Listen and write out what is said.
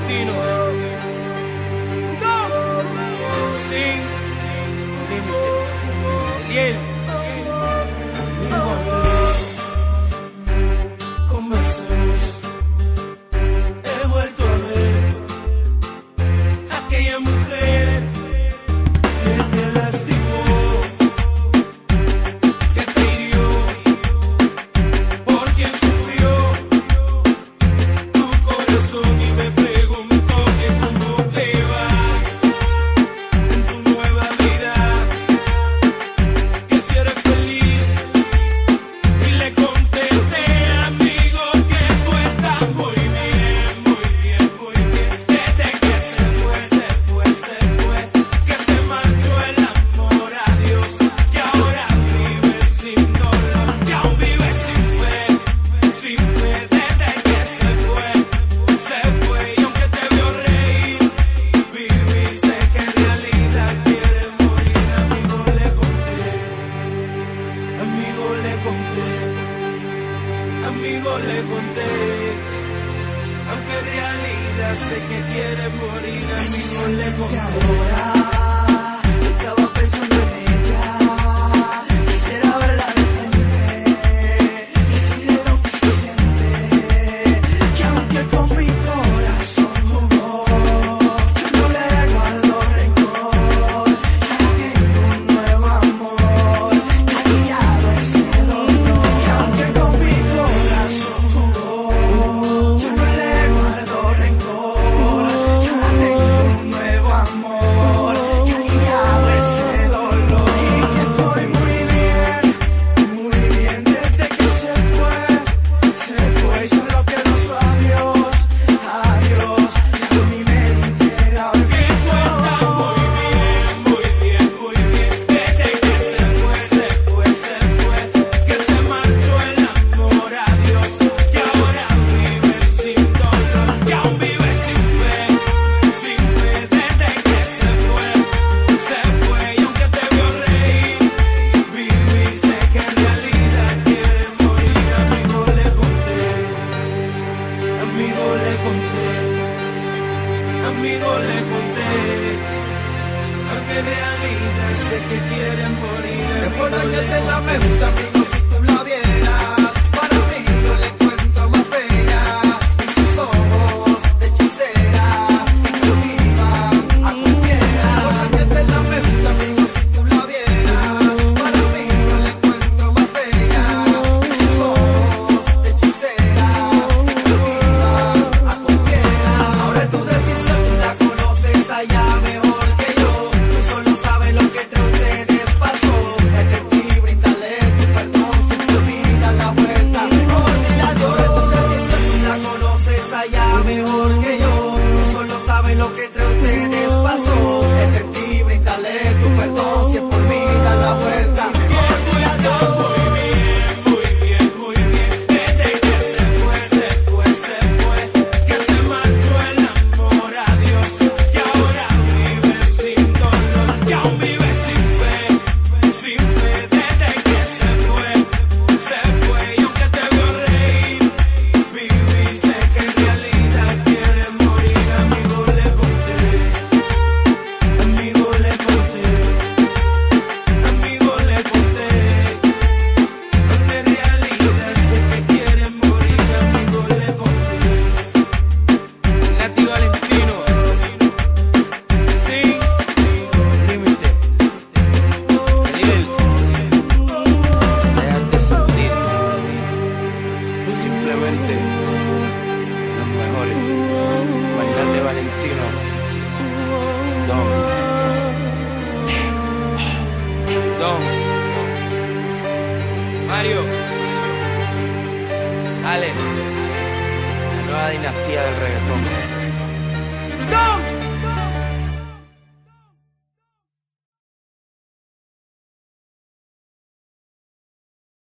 Valentino. No. Sin límite. Eliel. Conversemos. He vuelto a ver aquella mujer que te lastimó, que te hirió, por quien sufrió tu corazón, y me preguntó que cómo te va en tu nueva vida, que si eres feliz, y le contesté, amigo, que tú estás muy bien, muy bien, muy bien, desde que se fue, que se marchó el amor, adiós, que ahora vive sin dolor, que aún vive sin fe, desde que se fue, y aunque te vio reír, viví, sé que en realidad quieres morir, amigo, le conté, amigo, le conté, amigo, le conté, aunque en realidad sé que quieres morir, amigo, le conté. Estaba pensando en ella, quisiera verla de frente, decirle lo que se siente, que aunque con mi corazón jugó, yo no le guardo rencor, ya tengo un nuevo amor, que ha aliviado ese dolor, que aunque con mi corazón jugó, yo no le guardo rencor, que ahora tengo un nuevo amor, que ha aliviado ese dolor, y que estoy muy bien desde que se fue, y solo quedó su adiós, adiós, ya mi mente la Que tú estás olvidó. muy bien, desde que se fue, que se marchó el amor, adiós, que ahora vive sin dolor, que aún vive sin fe, desde que se fue, y aunque te vio reír, viví, sé que en realidad quieres morir, amigo, le conté, amigo, le conté, amigo, le conté, aunque en realidad sé que quieren morir, Después amigo, de le que la me conté. gusta, amigo, si tú la vieras, para mí yo le encuentro más bella, y sus ojos de hechicera, y cautiva a cualquiera. Después de que la me gusta, amigo, si tú la vieras, para mí yo le encuentro más bella, y sus ojos de hechicera, y cautiva a cualquiera. Ahora es tu decisión, tú la conoces allá mejor que yo, tú solo sabes lo que entre ustedes pasó. Bríndale tu perdón si te olvidas la vuelta. Mejor dile adiós. Tu decisión tú la conoces allá mejor que yo. Tú solo sabes lo que entre ustedes pasó. Entre ti, bríndale tu perdón si es por mí, da la vuelta. Mejor dile adiós. Muy bien, desde que se fue, que se marchó el amor, adiós, que ahora vive sin dolor, que aún vive sin fe, desde que se fue, y aunque te vio reír, viví, sé que en realidad quieres morir, amigo, le conté, amigo, le conté, amigo, le conté. Aunque en realidad sé que quieren morir, amigo, le conté. Nati Valentino, sin límite. Eliel, déjate sentir. Simplemente los mejores. Nati Valentino, Don, Mario, Ale, la nueva dinastía del reggaetón. ¡Don!